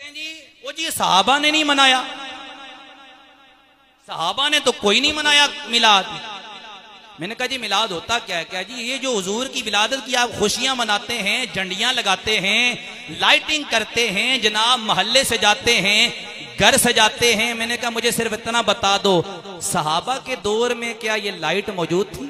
कहते हैं जी वो जी सहाबा ने नहीं मनाया, सहाबा ने तो कोई नहीं मनाया मिलाद। मैंने कहा जी मिलाद होता क्या है? क्या जी ये जो हुजूर की विलादत की आप खुशियां मनाते हैं, झंडियां लगाते हैं, लाइटिंग करते हैं, जनाब मोहल्ले सजाते हैं, घर सजाते हैं। मैंने कहा मुझे सिर्फ इतना बता दो, सहाबा के दौर में क्या ये लाइट मौजूद थी?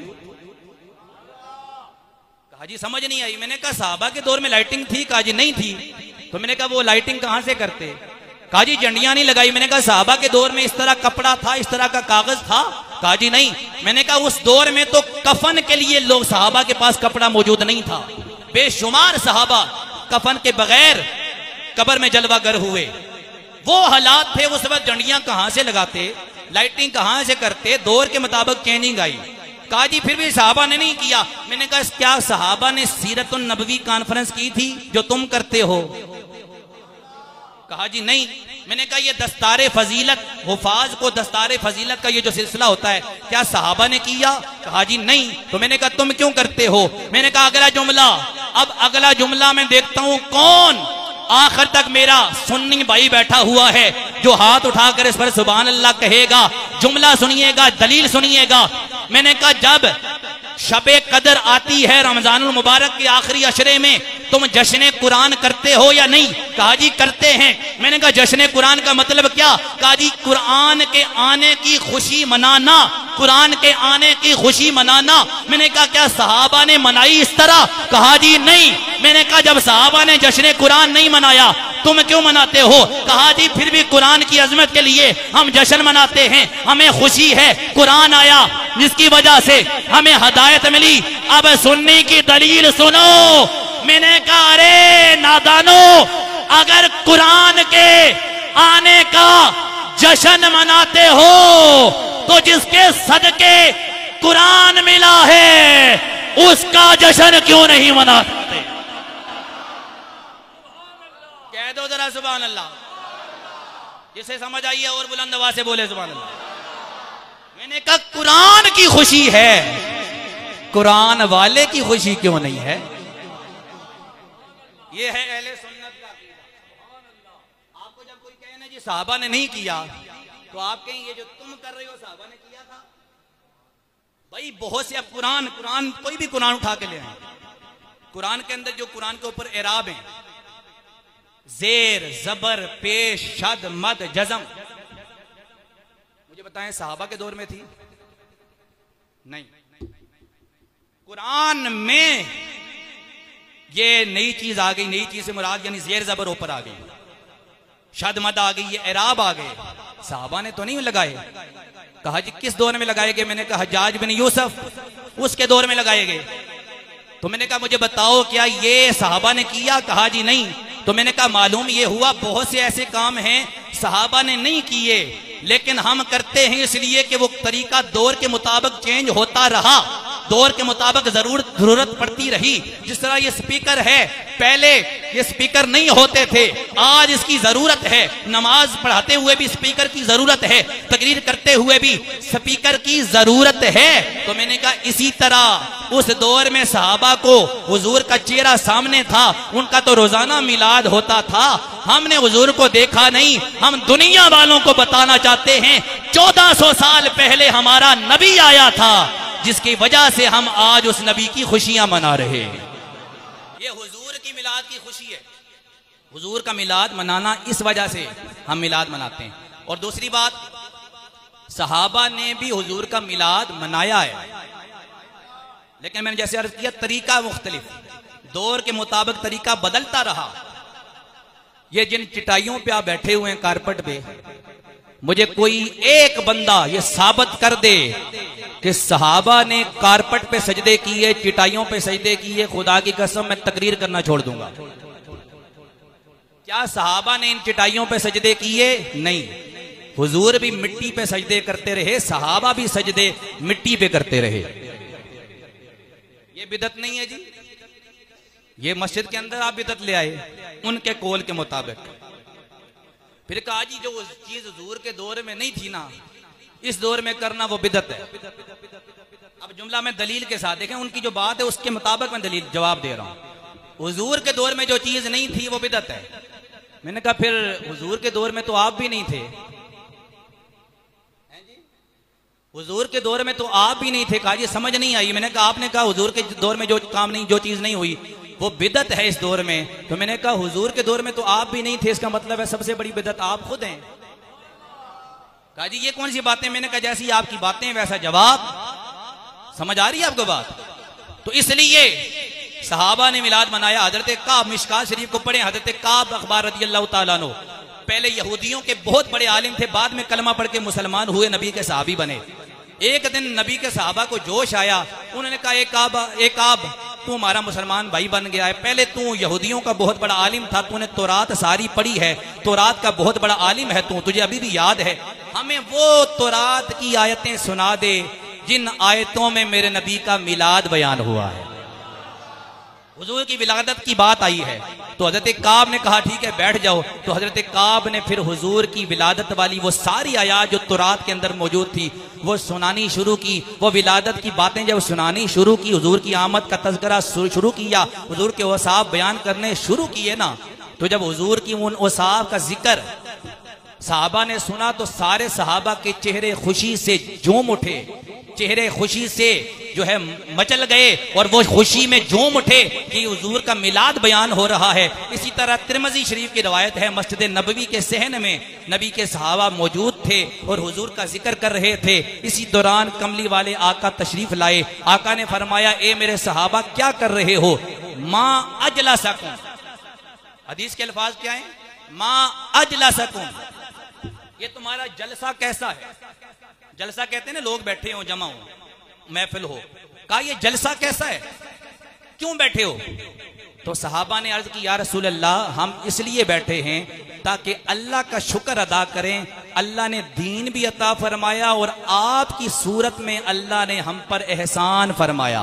कहा जी समझ नहीं आई। मैंने कहा सहाबा के दौर में लाइटिंग थी? कहा जी नहीं थी। तो मैंने कहा वो लाइटिंग कहां से करते? कहा जी झंडियां नहीं लगाई। मैंने कहा सहाबा के दौर में इस तरह कपड़ा था, इस तरह का कागज था? कहा जी नहीं। मैंने कहा उस दौर में तो कफन के लिए लोग, सहाबा के पास कपड़ा मौजूद नहीं था। बेशुमार सहाबा कफन के बगैर कब्र में जलवागर हुए। वो हालात थे, उस वक्त झंडियां कहां से लगाते, लाइटिंग कहां से करते? दौर के मुताबिक चेंजिंग आई। कहा जी फिर भी सहाबा ने नहीं किया। मैंने कहा क्या सहाबा ने सीरतुन नबवी कॉन्फ्रेंस की थी जो तुम करते हो? कहा जी नहीं। मैंने कहा ये दस्तारे फजीलत, हुफाज को दस्तारे फजीलत का ये जो सिलसिला होता है, क्या सहाबा ने किया? कहा जी नहीं। तो मैंने कहा तुम क्यों करते हो? मैंने कहा अगला जुमला। अब अगला जुमला मैं देखता हूं कौन आखिर तक मेरा सुन्नी भाई बैठा हुआ है जो हाथ उठाकर इस पर सुभान अल्लाह कहेगा। जुमला सुनिएगा, दलील सुनिएगा। मैंने कहा जब शबे कदर आती है रमजानुल मुबारक के आखिरी अशरे में, तुम जश्न कुरान करते हो या नहीं? कहा जी करते हैं। मैंने कहा जश्न कुरान का मतलब क्या? कहा जी कुरान के आने की खुशी मनाना, कुरान के आने की खुशी मनाना। मैंने कहा क्या सहाबा ने मनाई इस तरह? कहा जी नहीं। मैंने कहा जब सहाबा ने जश्न कुरान नहीं मनाया, तुम क्यों मनाते हो? कहा जी फिर भी कुरान की अजमत के लिए हम जश्न मनाते हैं, हमें खुशी है, कुरान आया जिसकी वजह से हमें हदायत मिली। अब सुन्नी की दलील सुनो। मैंने कहा अरे नादानो, अगर कुरान के आने का जश्न मनाते हो तो जिसके सदके कुरान मिला है उसका जश्न क्यों नहीं मनाते? कह दो जरा सुभान अल्लाह। जिसे समझ आई है और बुलंद आवाज से बोले सुभान अल्लाह। मैंने कहा कुरान की खुशी है, कुरान वाले की खुशी क्यों नहीं है? ये है अहले सुन्नत का अकीदा। आपको जब कोई कहे ना जी सहाबा ने नहीं किया, तो आप कहें ये जो तुम कर रहे हो सहाबा ने किया था? भाई बहुत से, अब कुरान कोई भी कुरान उठा के ले आए, कुरान के अंदर जो कुरान के ऊपर एराब है, जेर, जबर, पेश, शद, मद, जज़म, मुझे बताएं सहाबा के दौर में थी? नहीं। कुरान में ये नई चीज आ गई। नई चीज से मुराद यानी जेर जबर ऊपर आ गई, शद मद आ गई, ये एराब आ गए। सहाबा ने तो नहीं लगाए। कहा जी किस दौर में लगाए गए? मैंने कहा हज्जाज बिन यूसुफ, उसके दौर में लगाए गए। तो मैंने कहा मुझे बताओ क्या ये सहाबा ने किया? कहा जी नहीं। तो मैंने कहा मालूम ये हुआ बहुत से ऐसे काम हैं सहाबा ने नहीं किए, लेकिन हम करते हैं इसलिए कि वो तरीका दौर के मुताबिक चेंज होता रहा, दौर के मुताबिक जरूरत पड़ती रही। जिस तरह ये स्पीकर है, पहले ये स्पीकर नहीं होते थे, आज इसकी जरूरत है। नमाज पढ़ाते हुए भी स्पीकर की जरूरत है, तकरीर करते हुए भी स्पीकर की जरूरत है। तो मैंने कहा इसी तरह उस दौर में सहाबा को हुजूर का चेहरा सामने था, उनका तो रोजाना मिलाद होता था। हमने हुजूर को देखा नहीं, हम दुनिया वालों को बताना चाहते हैं 1400 साल पहले हमारा नबी आया था, जिसकी वजह से हम आज उस नबी की खुशियां मना रहे हैं। ये हुजूर की मिलाद की खुशी है। हुजूर का मिलाद मनाना इस वजह से हम मिलाद मनाते हैं। और दूसरी बात, सहाबा ने भी हुजूर का मिलाद मनाया है, लेकिन मैंने जैसे अर्ज किया तरीका मुख्तलिफ, दौर के मुताबिक तरीका बदलता रहा। ये जिन चटाइयों पे आप बैठे हुए हैं कारपेट पे, मुझे कोई एक बंदा ये साबित कर दे कि सहाबा ने कारपेट पे सजदे किए, चटाइयों पे सजदे किए, खुदा की कसम मैं तकरीर करना छोड़ दूंगा। क्या सहाबा ने इन चटाइयों पे सजदे किए? नहीं। हुजूर भी मिट्टी पे सजदे करते रहे, सहाबा भी सजदे मिट्टी पे करते रहे। ये बिदत नहीं है जी। ये मस्जिद के अंदर आप बिदत ले आए उनके कौल के मुताबिक। फिर कहा जी जो चीज हुजूर के दौर में नहीं थी ना, इस दौर में करना वो बिदत है। अब जुमला में दलील के साथ देखें, उनकी जो बात है उसके मुताबिक मैं दलील जवाब दे रहा हूं। हुजूर के दौर में जो चीज नहीं थी वो बिदत है। मैंने कहा फिर हुजूर के दौर में तो आप भी नहीं थे, हुजूर के दौर में तो आप भी नहीं थे। कहा जी समझ नहीं आई। मैंने कहा आपने कहा हुजूर के दौर में जो काम नहीं, जो चीज नहीं हुई वो बिदत है इस दौर में। तो मैंने कहा हुजूर के दौर में तो आप भी नहीं थे, इसका मतलब है सबसे बड़ी बिदत आप खुद हैं। कहा जी ये कौन सी बातें। मैंने कहा जैसी आपकी बातें वैसा जवाब। समझ आ रही है आपको बात। तो इसलिए सहाबा ने मिलाद मनाया। हजरत काब, मिशकात शरीफ को पढ़े, हजरत काब अखबार रज़ी अल्लाह तआला अन्हु पहले यहूदियों के बहुत बड़े आलिम थे, बाद में कलमा पढ़ के मुसलमान हुए, नबी के सहाबी बने। एक दिन नबी के सहाबा को जोश आया, उन्होंने कहा एक काब तू हमारा मुसलमान भाई बन गया है, पहले तू यहूदियों का बहुत बड़ा आलिम था, तूने तौरात सारी पढ़ी है, तौरात का बहुत बड़ा आलिम है तू, तुझे अभी भी याद है, हमें वो तौरात की आयतें सुना दे जिन आयतों में मेरे नबी का मिलाद बयान हुआ है, हुजूर की विलादत की बात आई है। तो हजरत काब ने कहा ठीक है बैठ जाओ। तो हजरत काब ने फिर हुजूर की विलादत वाली वो सारी आयात जो तौरात के अंदर मौजूद थी वो सुनानी शुरू की। वो विलादत की बातें जब सुनानी शुरू की, हुजूर की आमद का तज़किरा शुरू किया, हुजूर के औसाफ बयान करने शुरू किए ना, तो जब हुजूर की उन औसाफ का जिक्र सहाबा ने सुना तो सारे सहाबा के चेहरे खुशी से झूम उठे, चेहरे खुशी से जो है मचल गए और वो खुशी में झूम उठे कि हुजूर का मिलाद बयान हो रहा है। इसी तरह तिरमिज़ी शरीफ की रवायत है, मस्जिद नबवी के सहन में नबी के सहाबा मौजूद थे और हुजूर का जिक्र कर रहे थे। इसी दौरान कमली वाले आका तशरीफ लाए। आका ने फरमाया ए मेरे सहाबा क्या कर रहे हो, माँ अजला सकूं। हदीस के अल्फाज क्या है, माँ अजला सकूं, ये तुम्हारा जलसा कैसा है। जलसा कहते हैं ना लोग बैठे हो, जमा हो, महफिल हो। कहा ये जलसा कैसा है, क्यों बैठे हो। तो सहाबा ने अर्ज की या रसूल अल्लाह हम इसलिए बैठे हैं ताकि अल्लाह का शुक्र अदा करें, अल्लाह ने दीन भी अता फरमाया और आपकी सूरत में अल्लाह ने हम पर एहसान फरमाया,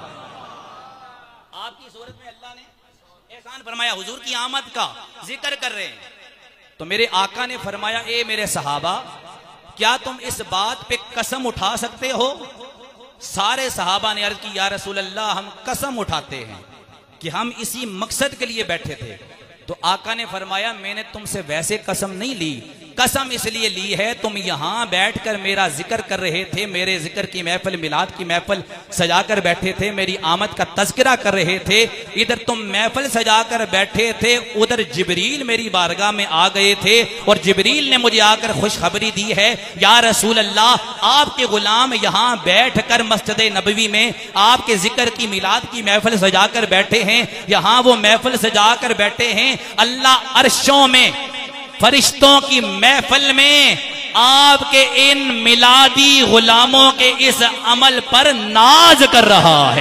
आपकी सूरत में अल्लाह ने एहसान फरमाया। हुजूर की आमद का जिक्र कर रहे हैं। तो मेरे आका ने फरमाया ए मेरे सहाबा क्या तुम इस बात पे कसम उठा सकते हो। सारे सहाबा ने अर्ज की या रसूल अल्लाह हम कसम उठाते हैं कि हम इसी मकसद के लिए बैठे थे। तो आका ने फरमाया मैंने तुमसे वैसे कसम नहीं ली, कसम इसलिए ली है तुम यहां बैठकर मेरा जिक्र कर रहे थे, मेरे जिक्र की महफिल, मिलाद की महफिल सजाकर बैठे थे, मेरी आमद का तज़किरा कर रहे थे। इधर तुम महफिल सजाकर बैठे थे, उधर जिब्रील मेरी बारगाह में आ गए थे और जिब्रील ने मुझे आकर खुशखबरी दी है या रसूल अल्लाह आपके गुलाम यहां बैठकर मस्जिद नबवी में आपके जिक्र की मिलाद की महफिल सजाकर बैठे हैं। यहां वो महफिल सजाकर बैठे हैं, अल्लाह अर्शों में फरिश्तों की महफिल में आपके इन मिलादी गुलामों के इस अमल पर नाज कर रहा है।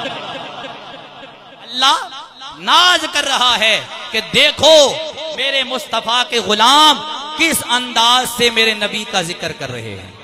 अल्लाह नाज कर रहा है कि देखो मेरे मुस्तफा के गुलाम किस अंदाज से मेरे नबी का जिक्र कर रहे हैं।